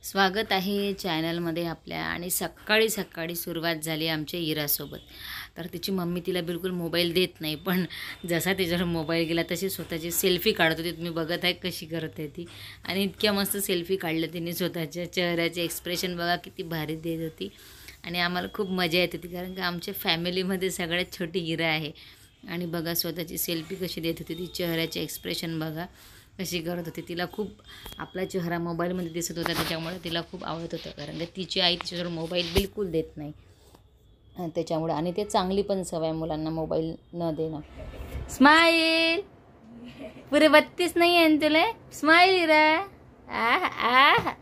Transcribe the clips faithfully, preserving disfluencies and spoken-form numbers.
स्वागत आहे चॅनलमध्ये आपल्या. आणि सकाळी सकाळी सुरुवात झाली आमच्या इरासोबत. तर तिची मम्मी तिला बिलकुल मोबाईल देत नाही, पण जसा तिच्यावर मोबाईल गेला तशी स्वतःची सेल्फी काढत होती. तुम्ही बघत आहे कशी करते ती. आणि इतक्या मस्त सेल्फी काढल्या तिने. स्वतःच्या चेहऱ्याचे एक्सप्रेशन बघा किती भारी देत होती. आणि आम्हाला खूप मजा येत होती, कारण की आमच्या फॅमिलीमध्ये सगळ्यात छोटी इरा आहे. आणि बघा स्वतःची सेल्फी कशी देत होती ती. चेहऱ्याचे एक्सप्रेशन बघा कशी करत होती. तिला खूप आपला चेहरा मोबाईलमध्ये दिसत होता, त्याच्यामुळे तिला खूप आवडत होतं. कारण की तिची आई तिच्याजवळ मोबाईल बिलकुल देत नाही त्याच्यामुळे. आणि ते चांगली पण सवय मुलांना मोबाईल न देणं. स्माईल पुरे बत्तीस नाही आहे तुला. स्माईल रा आह आह.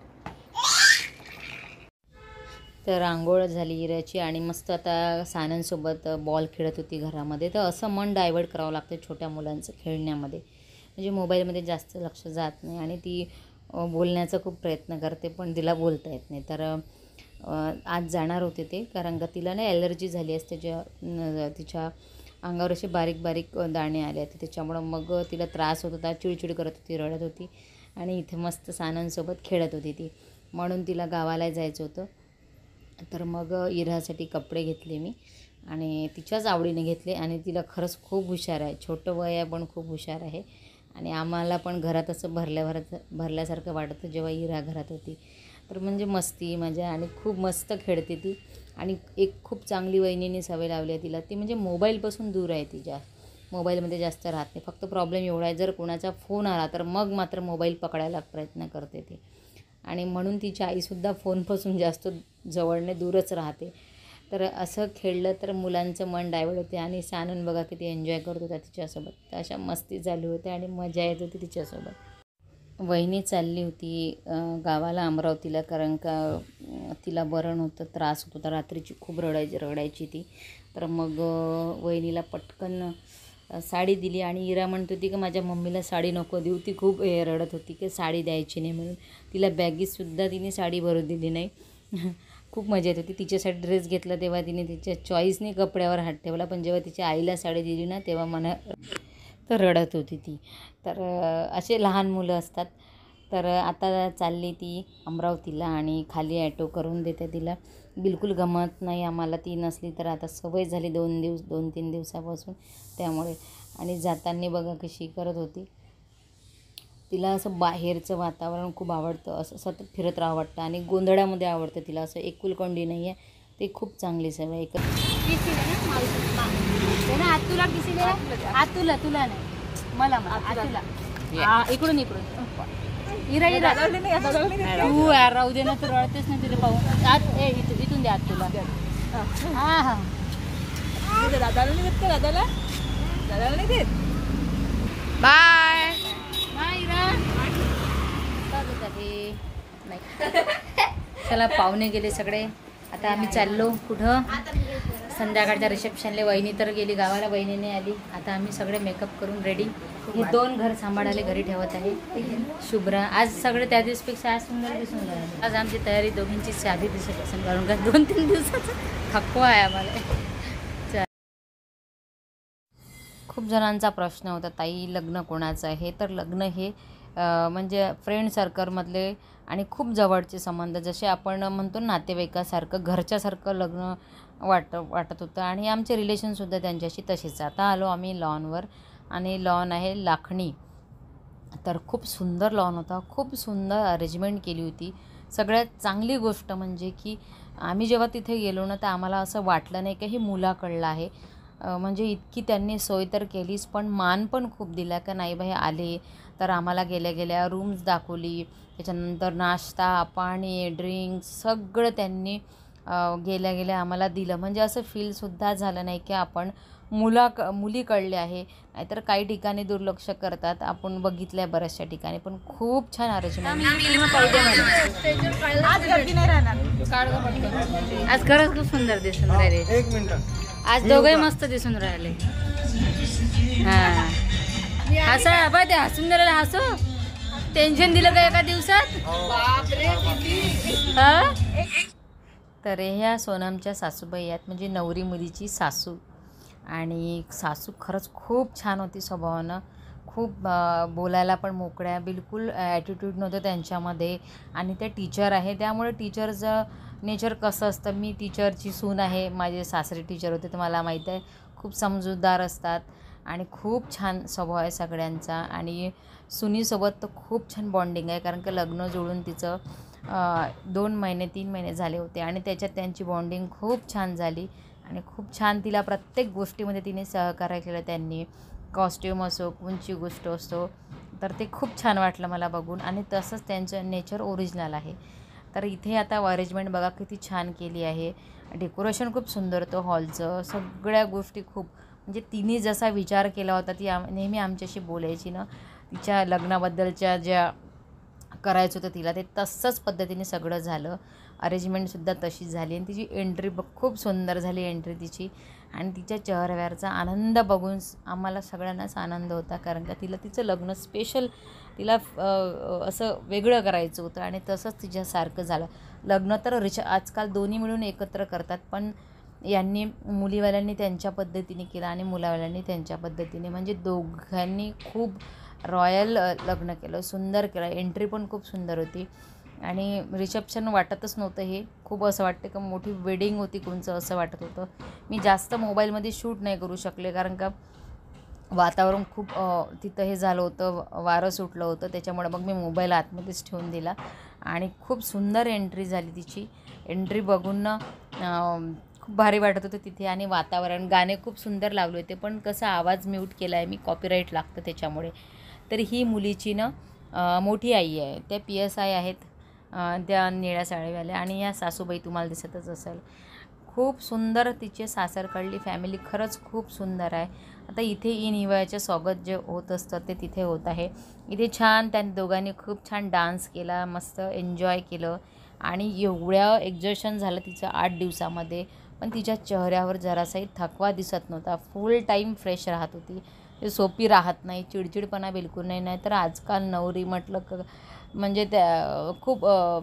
तर आंघोळ झाली इराची आणि मस्त आता सानंदसोबत बॉल खेळत होती घरामध्ये. तर असं मन डायवर्ट करावं लागतं छोट्या मुलांचं खेळण्यामध्ये, म्हणजे मोबाईलमध्ये जास्त लक्ष जात नाही. आणि ती बोलण्याचा खूप प्रयत्न करते, पण तिला बोलता येत नाही. तर आज जाणार होते ते, कारण का तिला ना ॲलर्जी झाली असते, ज्या तिच्या अंगावर असे बारीक बारीक दाणे आले होते, त्याच्यामुळं मग तिला त्रास होत होता, चिडचिड करत होती, रडत होती. आणि इथे मस्त सानंदसोबत खेळत होती ती, म्हणून तिला गावाला जायचं होतं. तर मग इरासाठी कपडे घेतले मी आणि तिच्याच आवडीने घेतले. आणि तिला खरंच खूप हुशार आहे, छोटं वय आहे पण खूप हुशार आहे. आणि आम्हाला पण घरात असं भरल्या भरत भरल्यासारखं वाटतं जेव्हा इरा घरात होती. तर म्हणजे मस्ती मजा आणि खूप मस्त खेळते ती. आणि एक खूप चांगली वहिनीने सवय लावली आहे तिला, ती म्हणजे मोबाईलपासून दूर आहे. तिच्या मोबाईलमध्ये जास्त राहत नाही. फक्त प्रॉब्लेम एवढा आहे, जर कोणाचा फोन आला तर मग मात्र मोबाईल पकडायला प्रयत्न करते ती. आणि म्हणून तिची आईसुद्धा फोनपासून जास्त जवळने दूरच राहते. तर असं खेळलं तर मुलांचं मन डायवर्ट होते. आणि सानन बघा किती एन्जॉय करत होता तिच्यासोबत. तर अशा मस्ती चालू होते आणि मजा येत होती तिच्यासोबत. वहिनी चालली होती गावाला अमरावतीला, कारण का तिला बरं नव्हतं, त्रास होत होता, रात्रीची खूप रडायची रडायची ती. तर मग वहिनीला पटकन साडी दिली. आणि इरा म्हणत होती की माझ्या मम्मीला साडी नको देऊ, ती खूप रडत होती की साडी द्यायची नाही म्हणून. तिला बॅगीतसुद्धा तिने साडी भरू दिली नाही. खूप मजा येत होती. तिच्यासाठी ड्रेस घेतला तेव्हा तिने तिच्या चॉईसने कपड्यावर हात ठेवला, पण जेव्हा तिच्या आईला साडी दिली ना तेव्हा मना तर रडत होती ती. तर असे लहान मुलं असतात. तर आता चालली ती अमरावतीला आणि खाली ॲटो करून देते तिला. बिलकुल गमत नाही आम्हाला ती नसली तर. आता सवय झाली दोन दिवस दोन तीन दिवसापासून, त्यामुळे. आणि जाताना बघा कशी करत होती. तिला असं बाहेरचं वातावरण खूप आवडतं, असं सतत फिरत राहावं वाटतं. आणि गोंधळामध्ये आवडतं तिला, असं एकुलकोंडी नाही आहे. ते खूप चांगली सवय. एक तुला किसी तुला तुला नाही मला तुला इकडून इकडून इरा इरा तू यार राहू दे ना, तू रडतेच नाही तिला पाहून. आत ए इथून द्या तुला. हां हां दादाला नाही देत का? दादाला दादाला नाही देत. Bye bye Ira. नाही चला, पाहुणे गेले सगळे. आता आम्ही चाललो कुठं संध्याकाळच्या रिसेप्शनला. वहिनी तर गेली गावाला, वहिनीने आली. आता आम्ही सगळे मेकअप करून रेडी. हे दोन घर सांभाळायला घरी ठेवत आहे. शुभ्रा आज सगळे त्या दिवसपेक्षा आज सुंदर दिसून राहिले. आज आमची तयारी दोघींची साधी दिसत असेल, कारण का दोन तीन दिवसाचा थकवा आहे आम्हाला. खूप जणांचा प्रश्न होता, ताई लग्न कोणाचं आहे? तर लग्न हे म्हणजे फ्रेंड सर्कलमधले आणि खूप जवळचे संबंध, जसे आपण म्हणतो नातेवाईकासारखं, घरच्यासारखं लग्न वाट वाटत होतं. आणि आमचे रिलेशनसुद्धा त्यांच्याशी तसेच. आता आलो आम्ही लॉनवर, आणि लॉन आहे लाखणी. तर खूप सुंदर लॉन होता, खूप सुंदर अरेंजमेंट केली होती. सगळ्यात चांगली गोष्ट म्हणजे की आम्ही जेव्हा तिथे गेलो ना, तर आम्हाला असं वाटलं नाही की हे मुलाकडलं आहे. म्हणजे इतकी त्यांनी सोय तर केलीच, पण मान पण खूप दिला का नाही बाई आले तर आम्हाला गेल्या गेल्या रूम्स दाखवली. त्याच्यानंतर नाश्ता पाणी ड्रिंक्स सगळं त्यांनी गेल्या गेल्या आम्हाला दिलं. म्हणजे असं फीलसुद्धा झालं नाही की आपण मुला मुलीकडले आहे. नाहीतर काही ठिकाणी दुर्लक्ष करतात, आपण बघितलं आहे बऱ्याचशा ठिकाणी. पण खूप छान अरेंजमेंट. आज खरंच खूप सुंदर दिसून राहिले. आज दोघंही मस्त दिसून राहिले. हां हसा बा, ते हसून राहिले. हसू टेन्शन दिलं का एका दिवसात? हां. तर ह्या सोनमच्या सासूबाई आहेत, म्हणजे नवरी मुलीची सासू. आणि सासू खरंच खूप छान होती स्वभावानं, खूप बोलायला पण मोकळ्या, बिलकुल ॲटिट्यूड नव्हतं त्यांच्यामध्ये. आणि त्या टीचर आहे, त्यामुळे टीचरचं नेचर कसं असतं, मी टीचरची सून आहे, माझे सासरे टीचर होते तर मला माहीत आहे, खूप समजूतदार असतात आणि खूप छान स्वभाव आहे सगळ्यांचा. आणि सुनीसोबत तर खूप छान बॉन्डिंग आहे, कारण की लग्न जुळून तिचं दोन महिने तीन महिने झाले होते आणि त्याच्यात त्यांची बॉन्डिंग खूप छान झाली आणि खूप छान तिला प्रत्येक गोष्टीमध्ये तिने सहकार्य केलं त्यांनी. कॉस्ट्यूम असो, कोणची गोष्ट असो, तर ते खूप छान वाटलं मला बघून. आणि तसंच त्यांचं नेचर ओरिजिनल आहे. तर इथे आता अरेंजमेंट बघा किती छान केली आहे, डेकोरेशन खूप सुंदर होतं हॉलचं, सगळ्या गोष्टी खूप, म्हणजे तिने जसा विचार केला होता, ती आम नेहमी आमच्याशी बोलायची ना, तिच्या लग्नाबद्दलच्या ज्या करायचं होतं तिला, ते तसंच पद्धतीने सगळं झालं. अरेंजमेंटसुद्धा तशीच झाली आणि तिची एंट्री बघ खूप सुंदर झाली एंट्री तिची. आणि तिच्या चेहऱ्यावरचा आनंद बघून आम्हाला सगळ्यांनाच आनंद होता, कारण का तिला तिचं लग्न स्पेशल, तिला असं वेगळं करायचं होतं आणि तसंच तिच्यासारखं झालं. लग्न तर रिच आजकाल दोन्ही मिळून एकत्र करतात, पण यांनी मुलीवाल्यांनी त्यांच्या पद्धतीने केलं आणि मुलावाल्यांनी त्यांच्या पद्धतीने, म्हणजे दोघांनी खूप रॉयल लग्न केलं, सुंदर केलं. एंट्री पण खूप सुंदर होती आणि रिसेप्शन वाटतच नव्हतं, हे खूप असं वाटतं का मोठी वेडिंग होती कोणचं असं वाटत होतं. मी जास्त मोबाईलमध्ये शूट नाही करू शकले, कारण का वातावरण खूप तिथं हे झालं होतं, वारं सुटलं होतं, त्याच्यामुळे मग मी मोबाईल आतमध्येच ठेवून दिला. आणि खूप सुंदर एंट्री झाली तिची. एंट्री बघून खूप भारी वाटत होतं तिथे. आणि वातावरण, गाणे खूप सुंदर लावले होते, पण कसा आवाज म्यूट केला आहे मी, कॉपीराईट लागतं त्याच्यामुळे. तर ही मुलीची ना मोठी आई आहे, त्या पी एस आय आहेत, त्या निळ्या साडीवाल्या. आणि या सासूबाई तुम्हाला दिसतच असेल. खूप सुंदर तिचे सासरकडली फॅमिली, खरंच खूप सुंदर आहे. आता इथे इन हिवाळ्याचे स्वागत जे होत असतं ते तिथे होत आहे. इथे छान त्या दोघांनी खूप छान डान्स केला, मस्त एन्जॉय केलं. आणि एवढ्या एक्झर्शन झालं तिचं आठ दिवसामध्ये, पण तिच्या चेहऱ्यावर जरासाही थकवा दिसत नव्हता, फुल टाईम फ्रेश राहत होती. ते सोपी राहत नाही, चिडचिडपणा बिलकुल नाही. नाही तर आजकाल नवरी म्हटलं क म्हणजे त्या खूप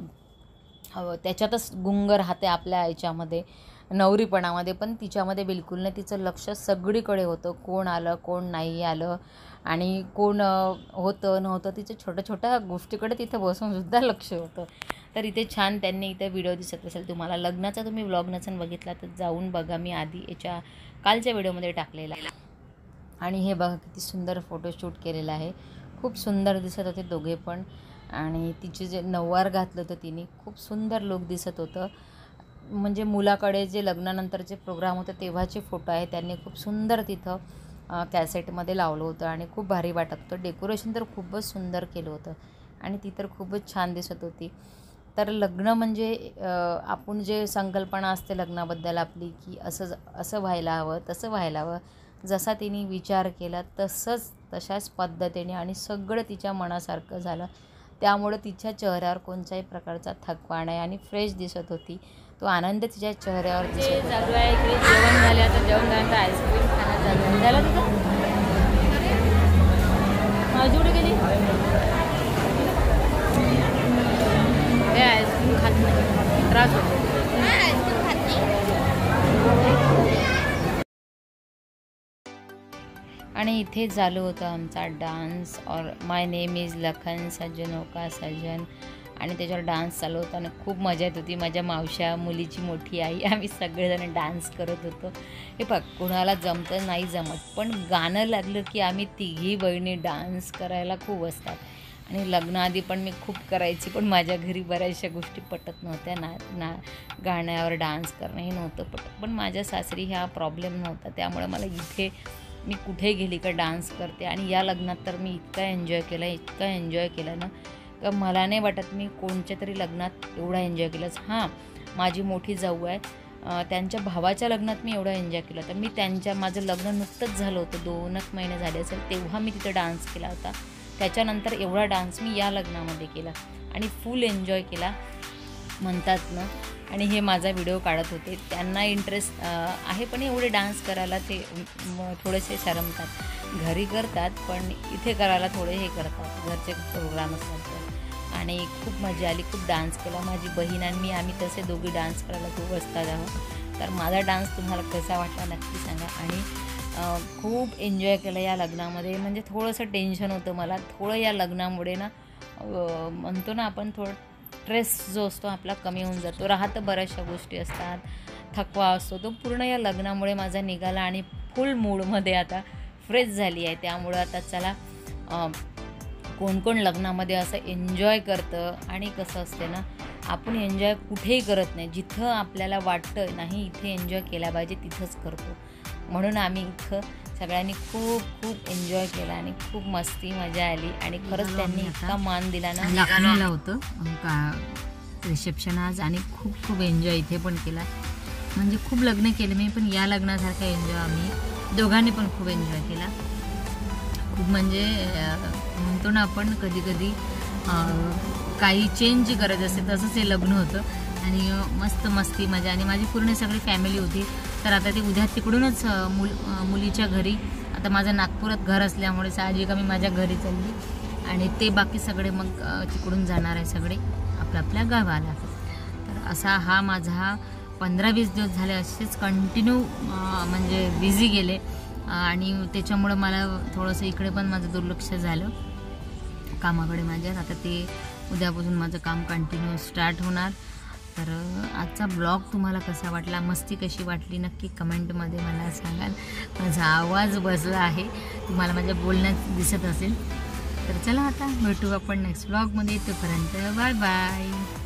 त्याच्यातच गुंग राहते आपल्या याच्यामध्ये, नवरीपणामध्ये. पण तिच्यामध्ये बिलकुल नाही, तिचं लक्ष सगळीकडे होतं, कोण आलं कोण नाही आलं आणि कोण होतं नव्हतं, तिचं छोट्या छोट्या गोष्टीकडे तिथं बसूनसुद्धा लक्ष होतं. तर इथे छान त्यांनी इथं व्हिडिओ दिसत असेल तुम्हाला, लग्नाचा तुम्ही व्लॉग नसेल बघितला तर जाऊन बघा, मी आधी याच्या कालच्या व्हिडिओमध्ये टाकलेला आहे. आणि हे बघा किती सुंदर फोटोशूट केलेलं आहे, खूप सुंदर दिसत होते दोघे पण. आणि तिचे जे नऊवार घातलं होतं तिने, खूप सुंदर लुक दिसत होतं. म्हणजे मुलाकडे जे लग्नानंतरचे प्रोग्राम होतं तेव्हाचे फोटो आहे, त्यांनी खूप सुंदर तिथं कॅसेटमध्ये लावलं होतं आणि खूप भारी वाटत होतं. डेकोरेशन तर खूपच सुंदर केलं होतं आणि ती तर खूपच छान दिसत होती. तर लग्न म्हणजे आपण जे संकल्पना असते लग्नाबद्दल आपली, की असं असं व्हायला हवं, तसं व्हायला हवं, जसा तिने विचार केला तसंच तशाच पद्धतीने आणि सगळं तिच्या मनासारखं झालं. त्यामुळं तिच्या चेहऱ्यावर कोणत्याही प्रकारचा थकवा नाही आणि फ्रेश दिसत होती. तो आनंद तिच्या चेहऱ्यावर दिसत चालू आहे. इकडे जेवण झाले, आता जेवण झाल्यानंतर आईस्क्रीम खाणं चालू आहे. झालं तुझं? माझी कुठे गेली? हे आईस्क्रीम खात नाही, त्रास होतो. आणि इथे चालू होता आमचा डान्स, और माय नेम इज लखन सज्जनों का सज्जन. आणि त्याच्यावर डान्स चालू होता आणि खूप मजा येत होती. माझ्या मावश्या, मुलीची मोठी आई, आम्ही सगळेजण डान्स करत होतो. हे बघ, कोणाला जमतं नाही जमत, पण गाणं लागलं की आम्ही तिघी बहिणी डान्स करायला खूप असतात. आणि लग्नाआधी पण मी खूप करायची, पण माझ्या घरी बऱ्याचशा गोष्टी पटत नव्हत्या ना ना गाण्यावर डान्स करणं हे नव्हतं पटत. पण माझ्या सासरी हा प्रॉब्लेम नव्हता, त्यामुळे मला इथे मी कुठे गेली का डान्स करते. आणि या लग्नात तर मी इतका एन्जॉय केला, इतका एन्जॉय केला ना, का मला नाही वाटत मी कोणत्या तरी लग्नात एवढा एन्जॉय केलाच. हां, माझी मोठी जाऊ आहे, त्यांच्या भावाच्या लग्नात मी एवढा एन्जॉय केला होता. मी त्यांच्या माझं लग्न नुकतंच झालं होतं, दोनच महिने झाले असेल, तेव्हा मी तिथं डान्स केला होता. त्याच्यानंतर एवढा डान्स मी या लग्नामध्ये केला आणि फुल एन्जॉय केला म्हणतात ना. आणि हे माझा व्हिडिओ काढत होते, त्यांना इंटरेस्ट आहे, पण एवढे डान्स करायला ते थोडेसे शरमतात. घरी करतात पण इथे करायला थोडे हे करतात, घरचे प्रोग्राम असतात. आणि खूप मजा आली, खूप डान्स केला. माझी बहीण आणि मी, आम्ही तसे दोघी डान्स करायला खूप असतात आहोत. तर माझा डान्स तुम्हाला कसा वाटला नक्की सांगा. आणि खूप एन्जॉय केलं या लग्नामध्ये. म्हणजे थोडंसं टेन्शन होतं मला, थोडं या लग्नामुळे ना म्हणतो ना आपण थोडं स्ट्रेस जो असतो आपला कमी होऊन जातो. राहतं बऱ्याचशा गोष्टी असतात, थकवा असतो, तो पूर्ण या लग्नामुळे माझा निघाला आणि फुल मूडमध्ये आता फ्रेश झाली आहे. त्यामुळं आता चला कोण कोण लग्नामध्ये असं एन्जॉय करतं आणि कसं असते ना आपण एन्जॉय कुठेही करत नाही, जिथं आपल्याला वाटतं नाही इथे एन्जॉय केला पाहिजे तिथंच करतो. म्हणून आम्ही इथं सगळ्यांनी खूप खूप एन्जॉय केला आणि खूप मस्ती मजा आली आणि खरंच त्यांनी इतका मान दिला ना. लग्नाला होतं का रिसेप्शन आज आणि खूप खूप एन्जॉय इथे पण केला. म्हणजे खूप लग्न केले मी, पण या लग्नासारखा एन्जॉय आम्ही दोघांनी पण खूप एन्जॉय केला. खूप म्हणजे म्हणतो ना आपण कधी कधी काही चेंज करायचं असते तसंच हे लग्न होतं आणि मस्त मस्ती मजा. आणि माझी पूर्ण सगळी फॅमिली होती. तर आता ते उद्या तिकडूनच मुल मुलीच्या घरी, आता माझं नागपुरात घर असल्यामुळे साहजिक मी माझ्या घरी चालली आणि ते बाकी सगळे मग तिकडून जाणार आहे सगळे आपल्या आपल्या गावाला. तर असा हा माझा पंधरा वीस दिवस झाले असेच कंटिन्यू म्हणजे बिझी गेले आणि त्याच्यामुळं मला थोडंसं इकडे पण माझं दुर्लक्ष झालं कामाकडे माझ्या. आता ते उद्यापासून माझं काम कंटिन्यू स्टार्ट होणार. तर आजचा ब्लॉग तुम्हाला कसा वाटला, मस्ती कशी वाटली नक्की कमेंटमध्ये मला सांगाल. माझा आवाज बसला आहे, तुम्हाला माझ्या बोलण्यात दिसत असेल. तर चला आता भेटू आपण नेक्स्ट ब्लॉगमध्ये. तोपर्यंत बाय बाय.